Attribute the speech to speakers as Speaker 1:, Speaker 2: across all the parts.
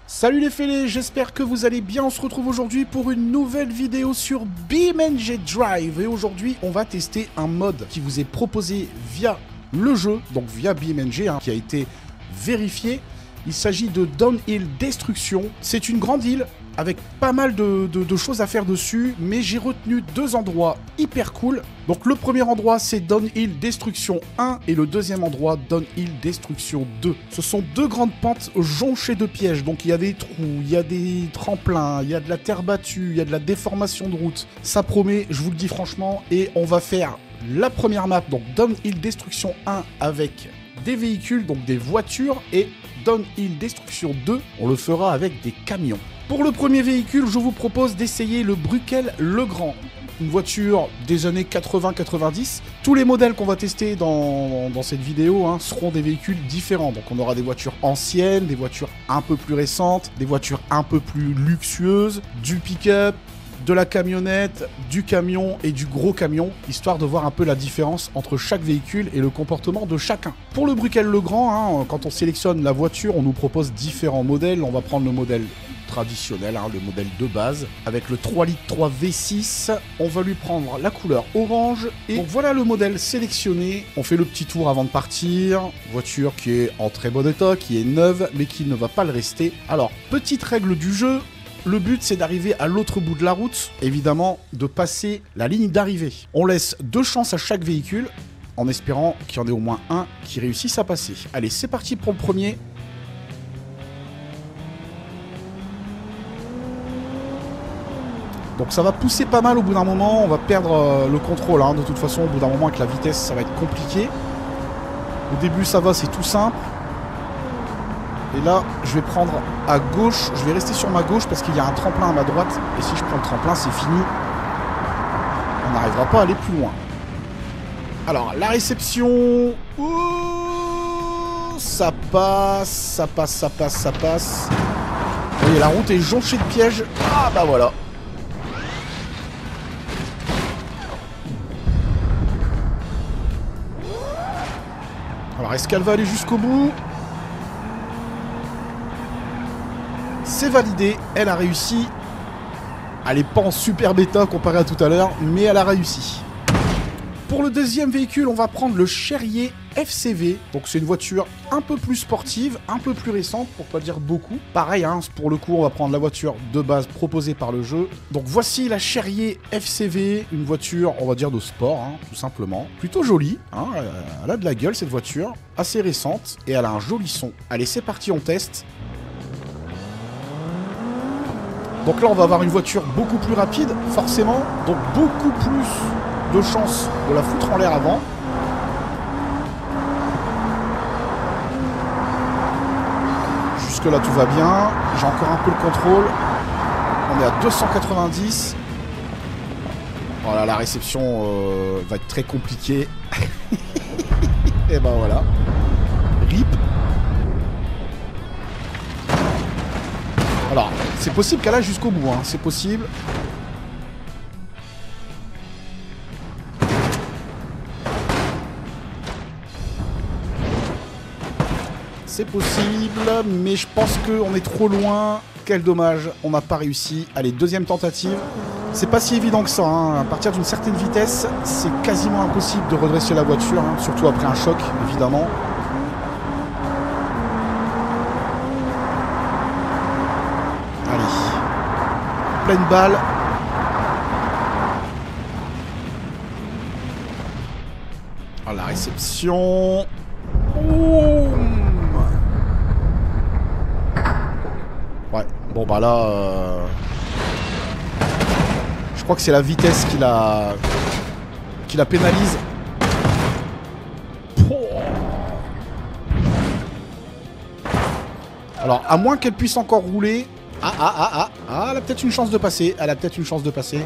Speaker 1: Salut les fêlés, j'espère que vous allez bien. On se retrouve aujourd'hui pour une nouvelle vidéo sur BeamNG Drive. Et aujourd'hui, on va tester un mode qui vous est proposé via le jeu, donc via BeamNG, qui a été vérifié. Il s'agit de Downhill Destruction. C'est une grande île avec pas mal de choses à faire dessus, mais j'ai retenu deux endroits hyper cool. Donc le premier endroit, c'est Downhill Destruction 1 et le deuxième endroit, Downhill Destruction 2. Ce sont deux grandes pentes jonchées de pièges. Donc il y a des trous, il y a des tremplins, il y a de la terre battue, il y a de la déformation de route. Ça promet, je vous le dis franchement, et on va faire la première map, donc Downhill Destruction 1 avec des véhicules, donc des voitures, et Downhill Destruction 2, on le fera avec des camions. Pour le premier véhicule, je vous propose d'essayer le Brukel Legrand. Une voiture des années 80-90. Tous les modèles qu'on va tester dans cette vidéo seront des véhicules différents. Donc on aura des voitures anciennes, des voitures un peu plus récentes, des voitures un peu plus luxueuses, du pick-up, de la camionnette, du camion et du gros camion, histoire de voir un peu la différence entre chaque véhicule et le comportement de chacun. Pour le Brukel Legrand, quand on sélectionne la voiture, on nous propose différents modèles. On va prendre le modèle traditionnel, le modèle de base, avec le 3 litres 3 V6. On va lui prendre la couleur orange. Et donc voilà le modèle sélectionné. On fait le petit tour avant de partir. Voiture qui est en très bon état, qui est neuve, mais qui ne va pas le rester. Alors, petite règle du jeu. Le but, c'est d'arriver à l'autre bout de la route, évidemment, de passer la ligne d'arrivée. On laisse deux chances à chaque véhicule, en espérant qu'il y en ait au moins un qui réussisse à passer. Allez, c'est parti pour le premier. Donc ça va pousser pas mal au bout d'un moment, on va perdre le contrôle. De toute façon, au bout d'un moment, avec la vitesse, ça va être compliqué. Au début, ça va, c'est tout simple. Et là, je vais prendre à gauche, je vais rester sur ma gauche parce qu'il y a un tremplin à ma droite. Et si je prends le tremplin, c'est fini. On n'arrivera pas à aller plus loin. Alors, la réception... Ouh, ça passe, ça passe, ça passe, ça passe. Vous voyez, la route est jonchée de pièges. Ah bah voilà. Alors, est-ce qu'elle va aller jusqu'au bout ? C'est validé, elle a réussi. Elle n'est pas en super bêta comparé à tout à l'heure, mais elle a réussi. Pour le deuxième véhicule, on va prendre le Cherrier FCV. Donc c'est une voiture un peu plus sportive, un peu plus récente, pour pas dire beaucoup. Pareil, pour le coup, on va prendre la voiture de base proposée par le jeu. Donc voici la Cherrier FCV, une voiture, on va dire de sport, tout simplement. Plutôt jolie, elle a de la gueule cette voiture, assez récente, et elle a un joli son. Allez, c'est parti, on teste. Donc là, on va avoir une voiture beaucoup plus rapide, forcément. Donc beaucoup plus de chances de la foutre en l'air avant. Jusque-là, tout va bien. J'ai encore un peu le contrôle. On est à 290. Voilà, la réception va être très compliquée. Et ben voilà. RIP. Alors, c'est possible qu'elle aille jusqu'au bout, c'est possible. C'est possible, mais je pense qu'on est trop loin. Quel dommage, on n'a pas réussi. Allez, deuxième tentative. C'est pas si évident que ça, À partir d'une certaine vitesse, c'est quasiment impossible de redresser la voiture, surtout après un choc, évidemment. Pleine balle. Oh, la réception. Ouais, bon bah là... Je crois que c'est la vitesse qui la pénalise. Alors, à moins qu'elle puisse encore rouler... Ah, elle a peut-être une chance de passer. Elle a peut-être une chance de passer.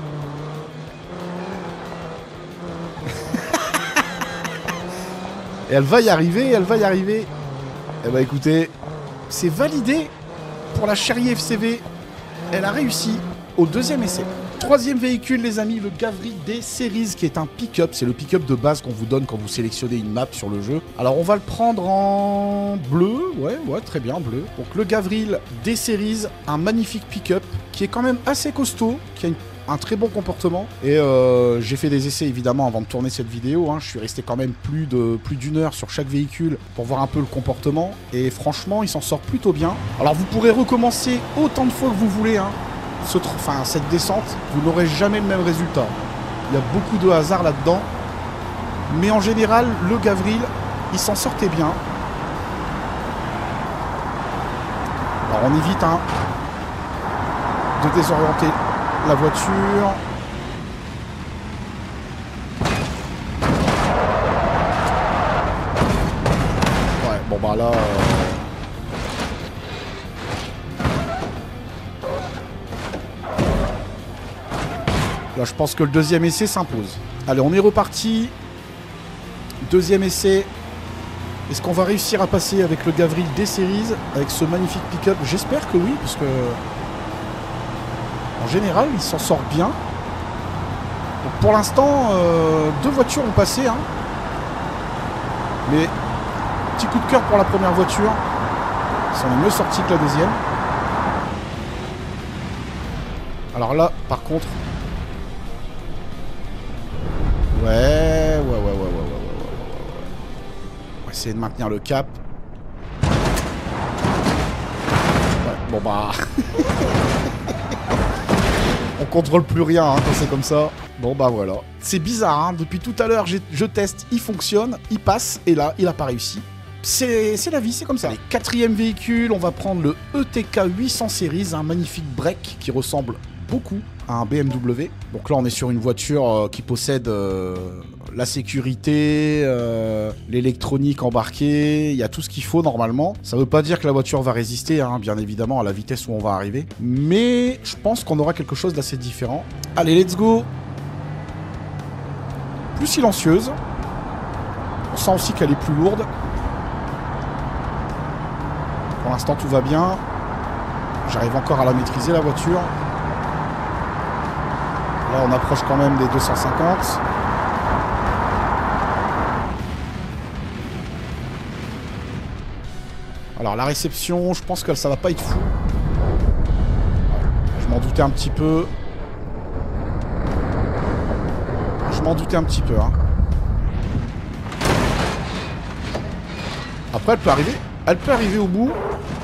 Speaker 1: Et elle va y arriver, elle va y arriver. Eh bah écoutez, c'est validé pour la Cherrier FCV. Elle a réussi au deuxième essai. Troisième véhicule, les amis, le Gavril D-Series, qui est un pick-up. C'est le pick-up de base qu'on vous donne quand vous sélectionnez une map sur le jeu. Alors, on va le prendre en bleu. Ouais, très bien, bleu. Donc, le Gavril D-Series, un magnifique pick-up qui est quand même assez costaud, qui a un très bon comportement. Et j'ai fait des essais, évidemment, avant de tourner cette vidéo. Hein. Je suis resté quand même plus d'une heure sur chaque véhicule pour voir un peu le comportement. Et franchement, il s'en sort plutôt bien. Alors, vous pourrez recommencer autant de fois que vous voulez, hein. Cette descente, vous n'aurez jamais le même résultat. Il y a beaucoup de hasard là-dedans. Mais en général, le Gavril, il s'en sortait bien. Alors on évite hein, de désorienter la voiture. Ouais, bon bah là... Là, je pense que le deuxième essai s'impose. Allez, on est reparti. Deuxième essai. Est-ce qu'on va réussir à passer avec le Gavril D-Series, avec ce magnifique pick-up? J'espère que oui, parce que... En général, il s'en sort bien. Donc, pour l'instant, deux voitures ont passé. Hein. Mais, petit coup de cœur pour la première voiture. Ils sont mieux sortis que la deuxième. Alors là, par contre... Ouais. On va essayer de maintenir le cap. Ouais, bon bah... On contrôle plus rien hein, quand c'est comme ça. Bon bah voilà. C'est bizarre, hein. Depuis tout à l'heure, je teste, il fonctionne, il passe, et là, il a pas réussi. C'est la vie, c'est comme ça. Allez, quatrième véhicule, on va prendre le ETK 800 Series, un magnifique break qui ressemble beaucoup à un BMW. Donc là, on est sur une voiture qui possède la sécurité, l'électronique embarquée, il y a tout ce qu'il faut normalement. Ça veut pas dire que la voiture va résister, hein, bien évidemment, à la vitesse où on va arriver. Mais je pense qu'on aura quelque chose d'assez différent. Allez, let's go! Plus silencieuse. On sent aussi qu'elle est plus lourde. Pour l'instant, tout va bien. J'arrive encore à la maîtriser, la voiture. Là, on approche quand même des 250. Alors, la réception, je pense que ça va pas être fou. Je m'en doutais un petit peu. Je m'en doutais un petit peu. Hein. Après, elle peut arriver. Elle peut arriver au bout.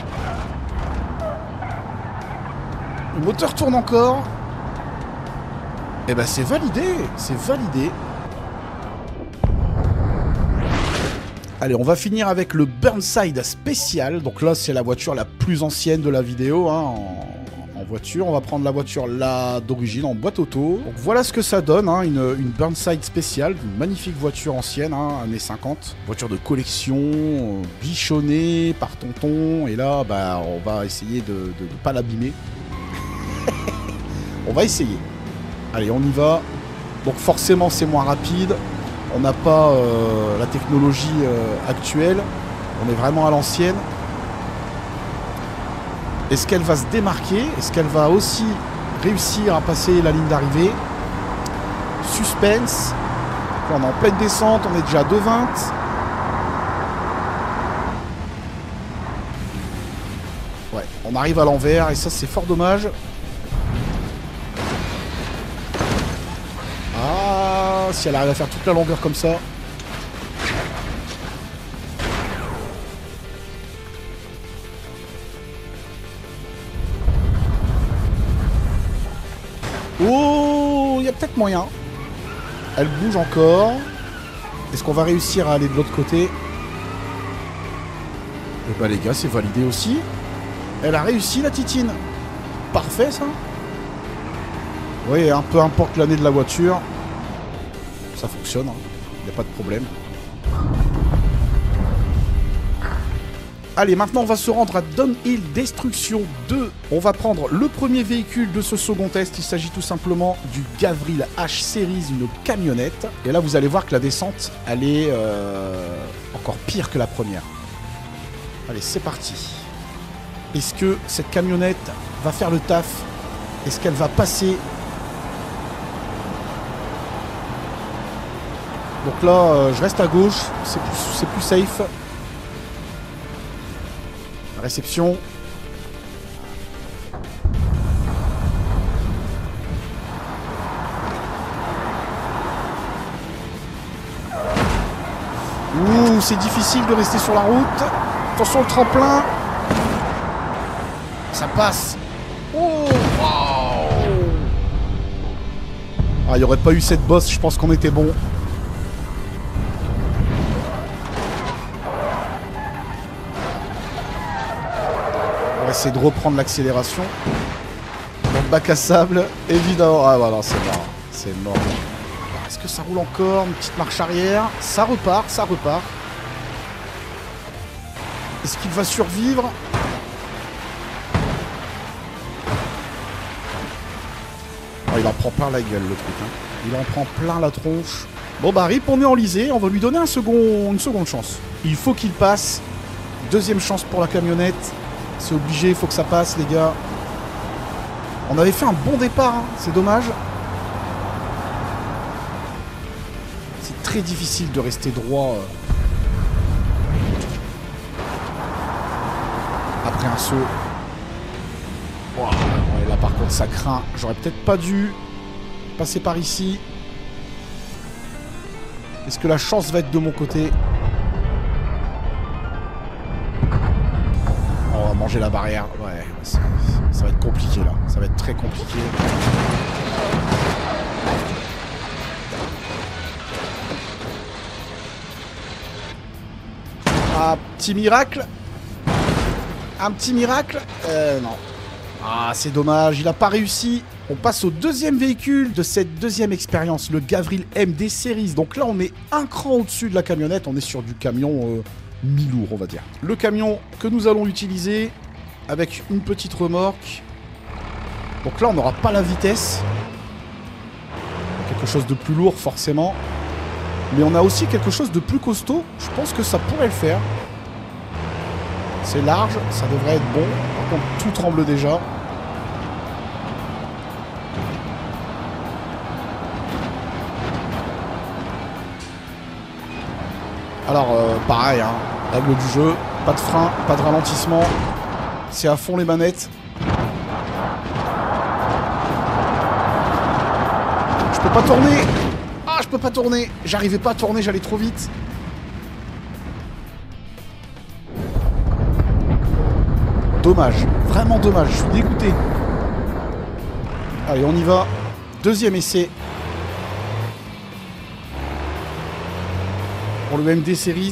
Speaker 1: Le moteur tourne encore. Eh ben c'est validé, c'est validé. Allez, on va finir avec le Burnside spécial. Donc là, c'est la voiture la plus ancienne de la vidéo, hein, en voiture. On va prendre la voiture là d'origine, en boîte auto. Donc voilà ce que ça donne, hein, une Burnside spéciale, une magnifique voiture ancienne, hein, années 50. Voiture de collection, bichonnée par tonton. Et là, bah, on va essayer de ne pas l'abîmer. On va essayer. Allez, on y va. Donc forcément, c'est moins rapide. On n'a pas la technologie actuelle. On est vraiment à l'ancienne. Est-ce qu'elle va se démarquer? Est-ce qu'elle va aussi réussir à passer la ligne d'arrivée? Suspense. Là, on est en pleine descente. On est déjà à 2,20. Ouais, on arrive à l'envers. Et ça, c'est fort dommage. Si elle arrive à faire toute la longueur comme ça. Oh, il y a peut-être moyen. Elle bouge encore. Est-ce qu'on va réussir à aller de l'autre côté? Eh ben les gars, c'est validé aussi. Elle a réussi la titine. Parfait ça. Oui, peu importe l'année de la voiture. Ça fonctionne, il n'y a pas de problème. Allez, maintenant on va se rendre à Downhill Destruction 2. On va prendre le premier véhicule de ce second test. Il s'agit tout simplement du Gavril H-Series, une camionnette. Et là vous allez voir que la descente, elle est encore pire que la première. Allez, c'est parti. Est-ce que cette camionnette va faire le taf? Est-ce qu'elle va passer Donc là, je reste à gauche. C'est plus safe. Réception. Ouh, c'est difficile de rester sur la route. Attention le tremplin. Ça passe. Oh, wow. Ah, il n'y aurait pas eu cette bosse, je pense qu'on était bon. On va essayer de reprendre l'accélération. Dans le bac à sable, évidemment. Ah voilà, c'est mort. C'est mort. Est-ce que ça roule encore? Une petite marche arrière. Ça repart, ça repart. Est-ce qu'il va survivre? Oh, il en prend plein la gueule, le truc. Hein. Il en prend plein la tronche. Bon bah Rip, on est enlisé. On va lui donner une seconde chance. Il faut qu'il passe. Deuxième chance pour la camionnette. C'est obligé, il faut que ça passe, les gars. On avait fait un bon départ. Hein. C'est dommage. C'est très difficile de rester droit. Après un saut. Wow. Ouais, là par contre ça craint. J'aurais peut-être pas dû passer par ici. Est-ce que la chance va être de mon côté? On va manger la barrière. Ouais, ça va être compliqué là. Ça va être très compliqué. Ah, petit miracle. Un petit miracle? Non. Ah, c'est dommage, il n'a pas réussi. On passe au deuxième véhicule de cette deuxième expérience, le Gavril MD Series. Donc là, on est un cran au-dessus de la camionnette. On est sur du camion mi-lourd, on va dire. Le camion que nous allons utiliser avec une petite remorque. Donc là, on n'aura pas la vitesse. Quelque chose de plus lourd, forcément. Mais on a aussi quelque chose de plus costaud. Je pense que ça pourrait le faire. C'est large, ça devrait être bon. Par contre, tout tremble déjà. Alors, pareil, hein, règle du jeu. Pas de frein, pas de ralentissement. C'est à fond les manettes. Je peux pas tourner. Ah, je peux pas tourner. J'arrivais pas à tourner, j'allais trop vite. Dommage, vraiment dommage, je suis dégoûté. Allez, on y va. Deuxième essai. Pour le MD Series.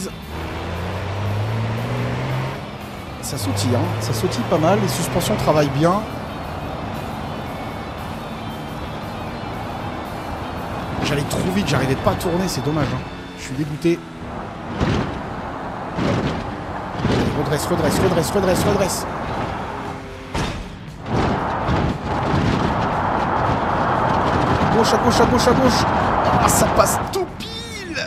Speaker 1: Ça sautille, hein. Ça sautille pas mal. Les suspensions travaillent bien. J'allais trop vite, j'arrivais pas à tourner, c'est dommage. Hein. Je suis dégoûté. Redresse, redresse, redresse, redresse, redresse. Gauche, à gauche, à gauche, à gauche. Ah, ça passe tout pile.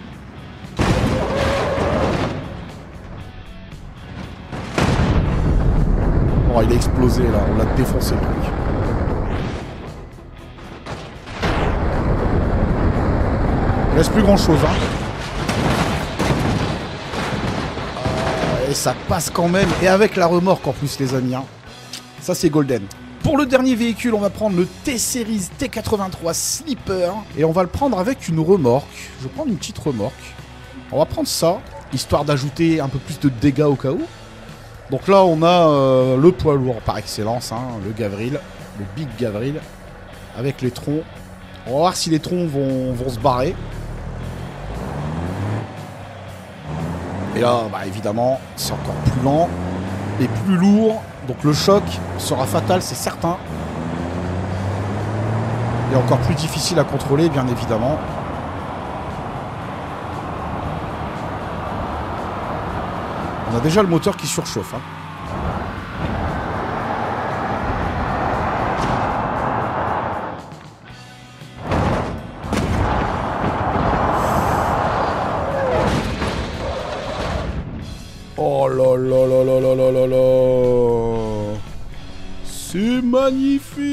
Speaker 1: Oh, il a explosé là, on l'a défoncé le truc. Il reste plus grand chose, hein. Et ça passe quand même, et avec la remorque en plus, les amis. Hein. Ça, c'est golden. Pour le dernier véhicule, on va prendre le T-Series T83 Sleeper. Et on va le prendre avec une remorque. Je vais prendre une petite remorque. On va prendre ça, histoire d'ajouter un peu plus de dégâts au cas où. Donc là, on a le poids lourd par excellence, hein, le Gavril, le Big Gavril, avec les troncs. On va voir si les troncs vont se barrer. Et là, bah, évidemment, c'est encore plus lent et plus lourd. Donc le choc sera fatal, c'est certain. Et encore plus difficile à contrôler, bien évidemment. On a déjà le moteur qui surchauffe. Hein. Oh là là là là là là là là. C'est magnifique.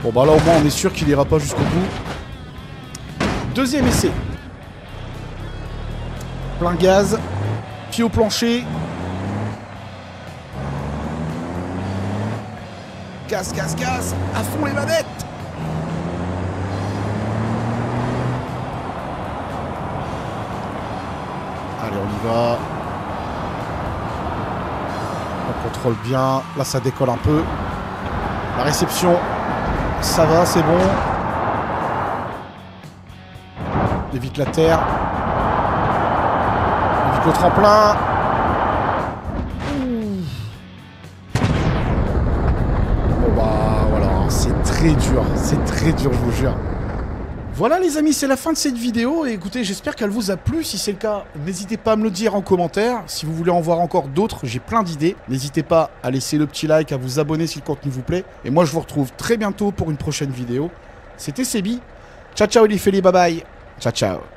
Speaker 1: Bon bah là au moins on est sûr qu'il ira pas jusqu'au bout. Deuxième essai. Plein gaz. Pied au plancher. Gaz, gaz, gaz. À fond les manettes. Allez, on y va. On contrôle bien. Là, ça décolle un peu. La réception, ça va, c'est bon. Évite la terre. Évite le tremplin. Bon bah voilà, c'est très dur, je vous jure. Voilà les amis, c'est la fin de cette vidéo et écoutez, j'espère qu'elle vous a plu. Si c'est le cas, n'hésitez pas à me le dire en commentaire. Si vous voulez en voir encore d'autres, j'ai plein d'idées. N'hésitez pas à laisser le petit like, à vous abonner si le contenu vous plaît. Et moi je vous retrouve très bientôt pour une prochaine vidéo. C'était Sebi. Ciao ciao les félés, bye bye. Ciao ciao.